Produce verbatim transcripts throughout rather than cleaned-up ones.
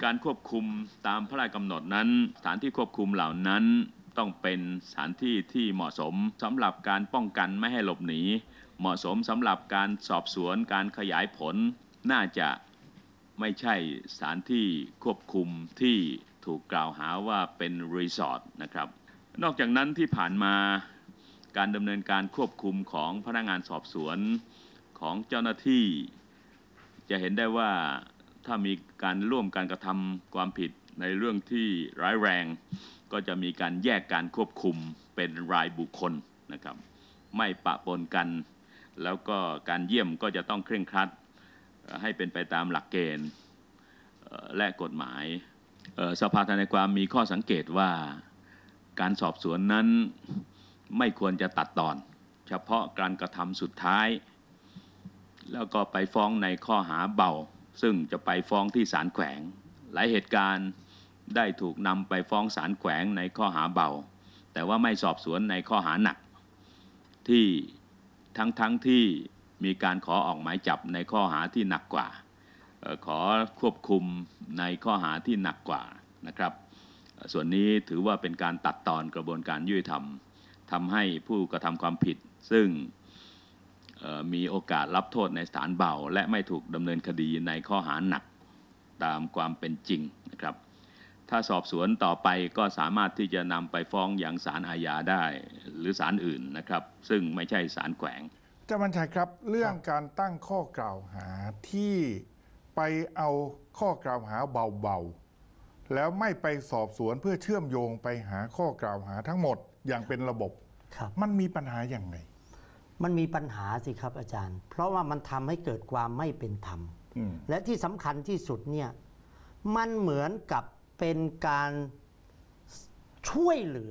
การควบคุมตามพระราชกำหนดนั้นสถานที่ควบคุมเหล่านั้นต้องเป็นสถานที่ที่เหมาะสมสำหรับการป้องกันไม่ให้หลบหนีเหมาะสมสำหรับการสอบสวนการขยายผลน่าจะไม่ใช่สถานที่ควบคุมที่ถูกกล่าวหาว่าเป็นรีสอร์ทนะครับนอกจากนั้นที่ผ่านมาการดำเนินการควบคุมของพนักงานสอบสวนของเจ้าหน้าที่จะเห็นได้ว่าถ้ามีการร่วมการกระทำความผิดในเรื่องที่ร้ายแรงก็จะมีการแยกการควบคุมเป็นรายบุคคลนะครับไม่ปะปนกันแล้วก็การเยี่ยมก็จะต้องเคร่งครัดให้เป็นไปตามหลักเกณฑ์และกฎหมายสภาทนายความมีข้อสังเกตว่าการสอบสวนนั้นไม่ควรจะตัดตอนเฉพาะการกระทำสุดท้ายแล้วก็ไปฟ้องในข้อหาเบาซึ่งจะไปฟ้องที่ศาลแขวงหลายเหตุการณ์ได้ถูกนำไปฟ้องศาลแขวงในข้อหาเบาแต่ว่าไม่สอบสวนในข้อหาหนักที่ทั้งๆ ท, ที่มีการขอออกหมายจับในข้อหาที่หนักกว่าขอควบคุมในข้อหาที่หนักกว่านะครับส่วนนี้ถือว่าเป็นการตัดตอนกระบวนการยุติธรรมทำให้ผู้กระทำความผิดซึ่งมีโอกาสรับโทษในสถานเบาและไม่ถูกดำเนินคดีในข้อหาหนักตามความเป็นจริงนะครับถ้าสอบสวนต่อไปก็สามารถที่จะนำไปฟ้องอย่างศาลอาญาได้หรือศาลอื่นนะครับซึ่งไม่ใช่ศาลแขวงเจ้าบรรชัยครับเรื่องการตั้งข้อกล่าวหาที่ไปเอาข้อกล่าวหาเบาๆแล้วไม่ไปสอบสวนเพื่อเชื่อมโยงไปหาข้อกล่าวหาทั้งหมดอย่างเป็นระบบมันมีปัญหาอย่างไรมันมีปัญหาสิครับอาจารย์เพราะว่ามันทำให้เกิดความไม่เป็นธรรมและที่สำคัญที่สุดเนี่ยมันเหมือนกับเป็นการช่วยเหลือ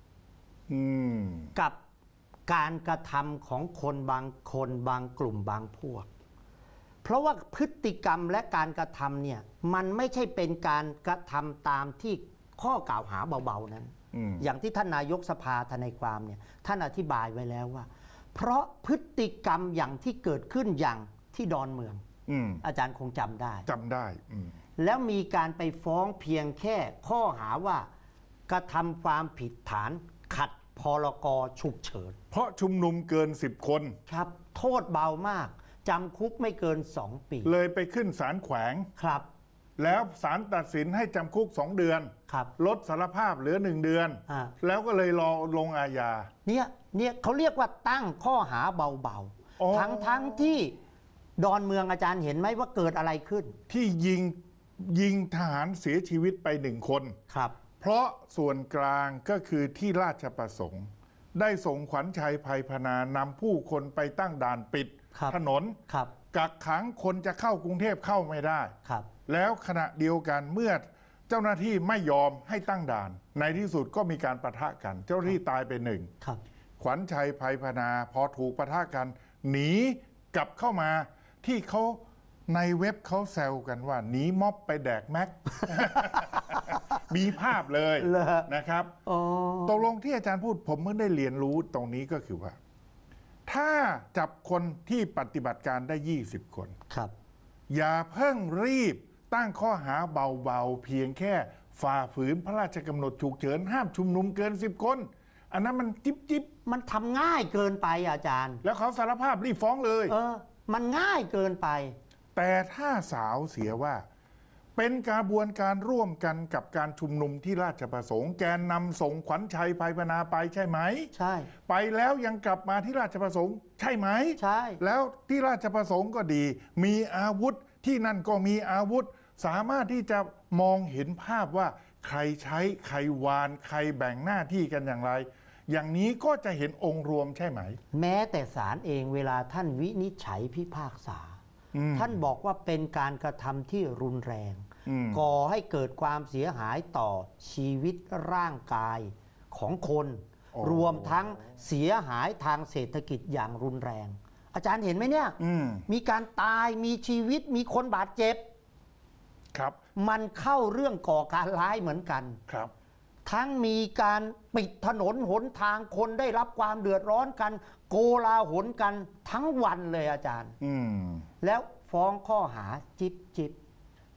กับการกระทำของคนบางคนบางกลุ่มบางพวกเพราะว่าพฤติกรรมและการกระทำเนี่ยมันไม่ใช่เป็นการกระทำตามที่ข้อกล่าวหาเบาๆนั้น อ, อย่างที่ท่านนายกสภาทนายความเนี่ยท่านอธิบายไว้แล้วว่าเพราะพฤติกรรมอย่างที่เกิดขึ้นอย่างที่ดอนเมือง อ, อาจารย์คงจำได้จำได้แล้วมีการไปฟ้องเพียงแค่ข้อหาว่ากระทำความผิดฐานขัดพรกฉุกเฉินเพราะชุมนุมเกินสิบคนครับโทษเบามากจำคุกไม่เกินสองปีเลยไปขึ้นศาลแขวงครับแล้วศาลตัดสินให้จำคุกสองเดือนลดสารภาพเหลือหนึ่งเดือนแล้วก็เลยรอลงอาญาเนี่ยเนี่ยเขาเรียกว่าตั้งข้อหาเบาๆทั้งทั้งที่ดอนเมืองอาจารย์เห็นไหมว่าเกิดอะไรขึ้นที่ยิงยิงทหารเสียชีวิตไปหนึ่งคนครับเพราะส่วนกลางก็คือที่ราชประสงค์ได้ส่งขวัญชัยไพพนานำผู้คนไปตั้งด่านปิดถนนกักขังคนจะเข้ากรุงเทพเข้าไม่ได้แล้วขณะเดียวกันเมื่อเจ้าหน้าที่ไม่ยอมให้ตั้งด่านในที่สุดก็มีการปะทะกันเจ้าหน้าที่ตายไปหนึ่งขวัญชัยไพพนาพอถูกปะทะกันหนีกลับเข้ามาที่เขาในเว็บเขาแซวกันว่าหนีม็อบไปแดกแม็ก มีภาพเลยนะครับตกลงที่อาจารย์พูดผมเพิ่งได้เรียนรู้ตรงนี้ก็คือว่าถ้าจับคนที่ปฏิบัติการได้ยี่สิบคนครับอย่าเพิ่งรีบตั้งข้อหาเบาๆเพียงแค่ฝ่าฝืนพระราชกำหนดฉุกเฉินห้ามชุมนุมเกินสิบคนอันนั้นมันจิ๊บจิ๊บมันทำง่ายเกินไปอาจารย์แล้วเขาสารภาพรีบฟ้องเลยเออมันง่ายเกินไปแต่ถ้าสาวเสียว่าเป็นกระบวนการร่วมกันกับการชุมนุมที่ราชประสงค์แกนนำส่งขวัญชัยไพพนาไปใช่ไหมใช่ไปแล้วยังกลับมาที่ราชประสงค์ใช่ไหมใช่แล้วที่ราชประสงค์ก็ดีมีอาวุธที่นั่นก็มีอาวุธสามารถที่จะมองเห็นภาพว่าใครใช้ใครวานใครแบ่งหน้าที่กันอย่างไรอย่างนี้ก็จะเห็นองค์รวมใช่ไหมแม้แต่ศาลเองเวลาท่านวินิจฉัยพิพากษาท่านบอกว่าเป็นการกระทำที่รุนแรงก่อให้เกิดความเสียหายต่อชีวิตร่างกายของคนรวมทั้งเสียหายทางเศรษฐกิจอย่างรุนแรงอาจารย์เห็นไหมเนี่ยมมีการตายมีชีวิตมีคนบาดเจ็บครับมันเข้าเรื่องก่อการร้ายเหมือนกันครับทั้งมีการปิดถนนหนทางคนได้รับความเดือดร้อนกันโกลาหลกันทั้งวันเลยอาจารย์แล้วฟ้องข้อหาจิบจิบ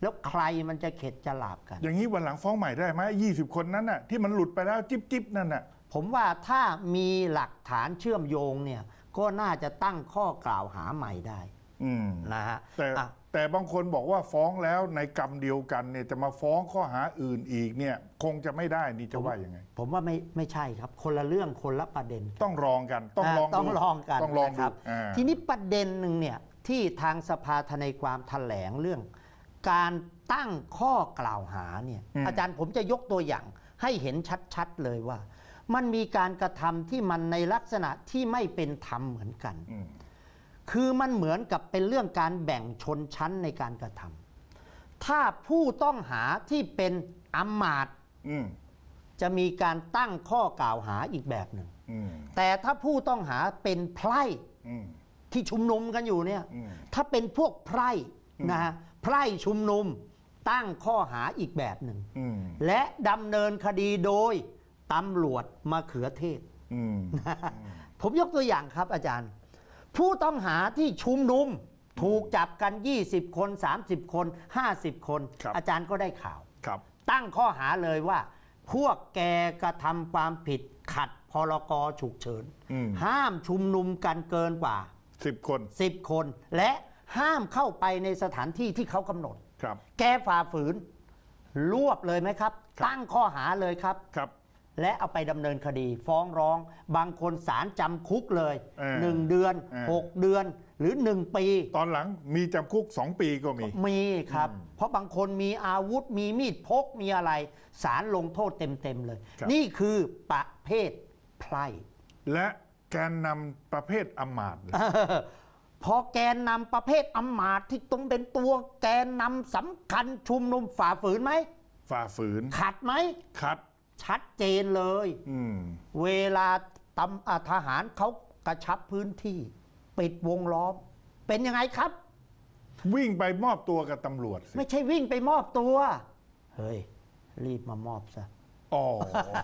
แล้วใครมันจะเข็ดจะหลาบกันอย่างนี้วันหลังฟ้องใหม่ได้ไหมยี่สิบคนนั้นน่ะที่มันหลุดไปแล้วจิ๊บจิ๊บนั่นน่ะผมว่าถ้ามีหลักฐานเชื่อมโยงเนี่ยก็น่าจะตั้งข้อกล่าวหาใหม่ได้นะฮะแต่แต่บางคนบอกว่าฟ้องแล้วในกรรมเดียวกันเนี่ยจะมาฟ้องข้อหาอื่นอีกเนี่ยคงจะไม่ได้นี่จะว่ายังไงผมว่าไม่ไม่ใช่ครับคนละเรื่องคนละประเด็นต้องลองกันต้องลองต้องลองกันต้องลองครับทีนี้ประเด็นหนึ่งเนี่ยที่ทางสภาทนายความแถลงเรื่องการตั้งข้อกล่าวหาเนี่ยอาจารย์ผมจะยกตัวอย่างให้เห็นชัดๆเลยว่ามันมีการกระทำที่มันในลักษณะที่ไม่เป็นธรรมเหมือนกันคือมันเหมือนกับเป็นเรื่องการแบ่งชนชั้นในการกระทำถ้าผู้ต้องหาที่เป็นอำมาตย์จะมีการตั้งข้อกล่าวหาอีกแบบหนึ่งแต่ถ้าผู้ต้องหาเป็นไพร่ที่ชุมนุมกันอยู่เนี่ยถ้าเป็นพวกไพร่นะฮะไพร่ชุมนุมตั้งข้อหาอีกแบบหนึ่งและดำเนินคดีโดยตำรวจมะเขือเทศผมยกตัวอย่างครับอาจารย์ผู้ต้องหาที่ชุมนุมถูกจับกันยี่สิบคนสามสิบคนห้าสิบคนอาจารย์ก็ได้ข่าวตั้งข้อหาเลยว่าพวกแกกระทำความผิดขัดพรกฉุกเฉินห้ามชุมนุมกันเกินกว่าสิบคนสิบคนและห้ามเข้าไปในสถานที่ที่เขากำหนดแกฝ่าฝืนรวบเลยไหมครับตั้งข้อหาเลยครับและเอาไปดำเนินคดีฟ้องร้องบางคนศาลจำคุกเลยหนึ่งเดือนหกเดือนหรือหนึ่งปีตอนหลังมีจำคุกสองปีก็มีมีครับเพราะบางคนมีอาวุธมีมีดพกมีอะไรศาลลงโทษเต็มๆเลยนี่คือประเภทไพร่และแกนนำประเภทอำมาตย์พอแกนนำประเภทอำมาตย์ที่ต้องเป็นตัวแกนนำสำคัญชุมนุมฝ่าฝืนไหมฝ่าฝืนขัดไหมขัดชัดเจนเลยเวลาตำทหารเขากระชับพื้นที่ปิดวงล้อมเป็นยังไงครับวิ่งไปมอบตัวกับตำรวจไม่ใช่วิ่งไปมอบตัวเฮ้ยรีบมามอบซะอ๋อ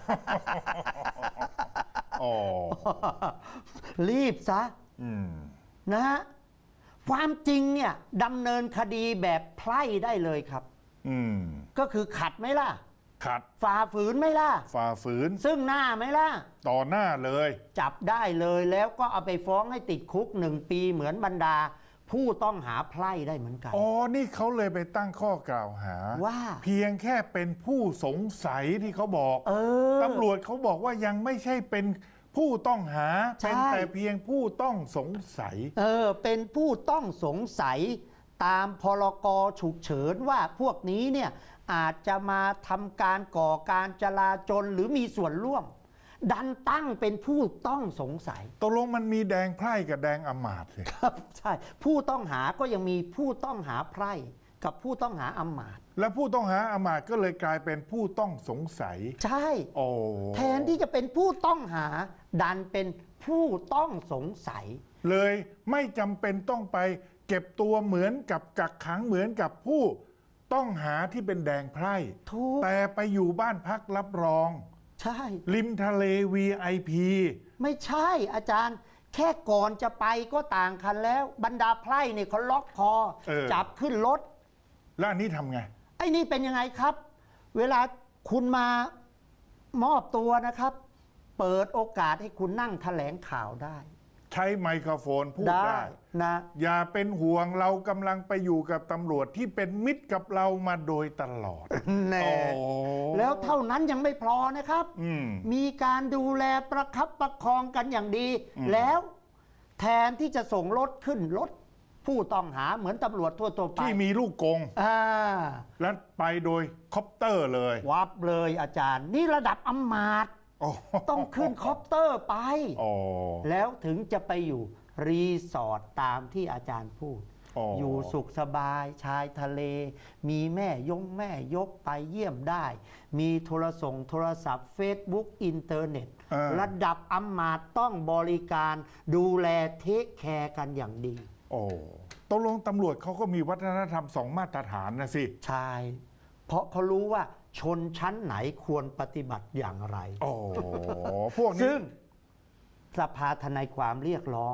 อ๋อรีบซะนะฮะความจริงเนี่ยดำเนินคดีแบบไพร่ได้เลยครับก็คือขัดไหมล่ะขัดฝ่าฝืนไหมล่ะฝ่าฝืนซึ่งหน้าไหมล่ะต่อหน้าเลยจับได้เลยแล้วก็เอาไปฟ้องให้ติดคุกหนึ่งปีเหมือนบรรดาผู้ต้องหาไพร่ได้เหมือนกันอ๋อนี่เขาเลยไปตั้งข้อกล่าวหาว่าเพียงแค่เป็นผู้สงสัยที่เขาบอกเออตำรวจเขาบอกว่ายังไม่ใช่เป็นผู้ต้องหาเป็นแต่เพียงผู้ต้องสงสัยเออเป็นผู้ต้องสงสัยตามพรกฉุกเฉินว่าพวกนี้เนี่ยอาจจะมาทำการก่อการจลาจลหรือมีส่วนร่วมดันตั้งเป็นผู้ต้องสงสัยตกลงมันมีแดงไพร่กับแดงอมาตย์สิครับใช่ผู้ต้องหาก็ยังมีผู้ต้องหาไพร่กับผู้ต้องหาอมาตย์และผู้ต้องหาอมาตย์ก็เลยกลายเป็นผู้ต้องสงสัยใช่โอ้แทนที่จะเป็นผู้ต้องหาดันเป็นผู้ต้องสงสัยเลยไม่จำเป็นต้องไปเก็บตัวเหมือนกับกักขังเหมือนกับผู้ต้องหาที่เป็นแดงไพร่แต่ไปอยู่บ้านพักรับรองใช่ริมทะเล วี ไอ พีไม่ใช่อาจารย์แค่ก่อนจะไปก็ต่างกันแล้วบรรดาไพร่เนี่ยเขาล็อกคอจับขึ้นรถแล้วอันนี้ทำไงไอ้นี่เป็นยังไงครับเวลาคุณมามอบตัวนะครับเปิดโอกาสให้คุณนั่งแถลงข่าวได้ใช้ไมโครโฟนพูดได้นะอย่าเป็นห่วงเรากำลังไปอยู่กับตำรวจที่เป็นมิตรกับเรามาโดยตลอดแน่แล้วเท่านั้นยังไม่พอนะครับมีการดูแลประคับประคองกันอย่างดีแล้วแทนที่จะส่งรถขึ้นรถผู้ต้องหาเหมือนตำรวจทั่วๆไปที่มีลูกกงแล้วไปโดยคอปเตอร์เลยวับเลยอาจารย์นี่ระดับอำมาตย์ต้องขึ้นคอปเตอร์ไปแล้วถึงจะไปอยู่รีสอร์ทตามที่อาจารย์พูด อ, อยู่สุขสบายชายทะเลมีแม่ยงแม่ยกไปเยี่ยมได้มีโทรส่งโทรศัพท์ Facebook อินเทอร์เน็ตระดับอำมาตย์ต้องบริการดูแลเทคแคร์กันอย่างดีโอ้ตกลงตำรวจเขาก็มีวัฒนธรรมสองมาตรฐานนะสิใช่เพราะเขารู้ว่าชนชั้นไหนควรปฏิบัติอย่างไรโอ้พวกนี้ซึ่งสภาทนายความเรียกร้อง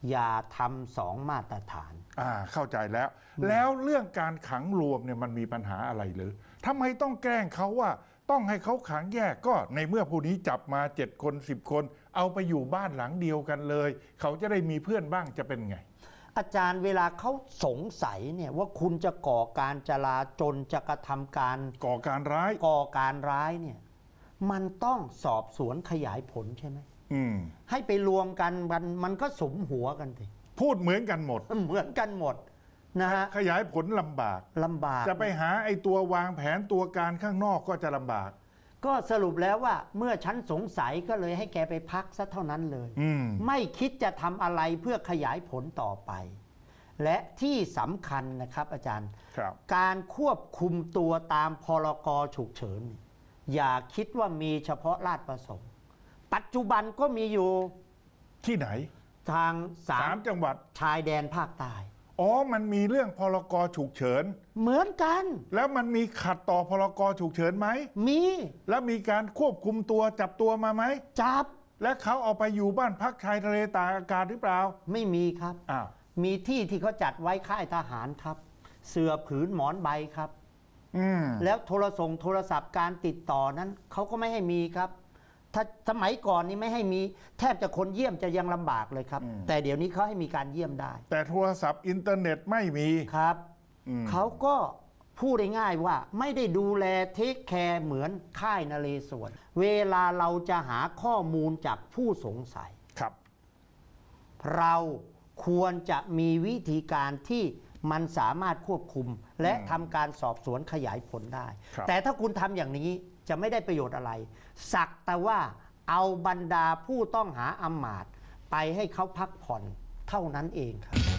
อย่าทำสองมาตรฐานอ่าเข้าใจแล้ว แล้วเรื่องการขังรวมเนี่ยมันมีปัญหาอะไรหรือทำไมต้องแกล้งเขาว่าต้องให้เขาขังแยกก็ในเมื่อผู้นี้จับมาเจ็ดคนสิบคนเอาไปอยู่บ้านหลังเดียวกันเลยเขาจะได้มีเพื่อนบ้างจะเป็นไงอาจารย์เวลาเขาสงสัยเนี่ยว่าคุณจะก่อการจลาจลจะกระทำการก่อการร้ายก่อการร้ายเนี่ยมันต้องสอบสวนขยายผลใช่ไหมอืมให้ไปรวมกันมันมันก็สมหัวกันสิพูดเหมือนกันหมดเหมือนกันหมดนะฮะขยายผลลำบากลำบากจะไปหาไอ้ตัววางแผนตัวการข้างนอกก็จะลำบากก็สรุปแล้วว่าเมื่อฉันสงสัยก็เลยให้แกไปพักซะเท่านั้นเลยไม่คิดจะทำอะไรเพื่อขยายผลต่อไปและที่สำคัญนะครับอาจารย์การควบคุมตัวตามพรกฉุกเฉินอย่าคิดว่ามีเฉพาะราชประสงค์ปัจจุบันก็มีอยู่ที่ไหนทางสามจังหวัดชายแดนภาคใต้อ๋อมันมีเรื่องพรกฉุกเฉินเหมือนกันแล้วมันมีขัดต่อพรกฉุกเฉินไหมมีแล้วมีการควบคุมตัวจับตัวมาไหมจับและเขาเอาไปอยู่บ้านพักชายทะเลตากอากาศหรือเปล่าไม่มีครับอ้าวมีที่ที่เขาจัดไว้ค่ายทหารครับเสื่อผืนหมอนใบครับแล้วโทรส่งโทรศัพท์การติดต่อนั้นเขาก็ไม่ให้มีครับถ้าสมัยก่อนนี้ไม่ให้มีแทบจะคนเยี่ยมจะยังลำบากเลยครับแต่เดี๋ยวนี้เขาให้มีการเยี่ยมได้แต่โทรศัพท์อินเทอร์เน็ตไม่มีครับเขาก็พูดง่ายๆว่าไม่ได้ดูแลเทคแคร์เหมือนค่ายนเรศวรเวลาเราจะหาข้อมูลจากผู้สงสัยครับเราควรจะมีวิธีการที่มันสามารถควบคุมและทำการสอบสวนขยายผลได้แต่ถ้าคุณทำอย่างนี้จะไม่ได้ประโยชน์อะไรสักแต่ว่าเอาบรรดาผู้ต้องหาอำมาตย์ไปให้เขาพักผ่อนเท่านั้นเองครับ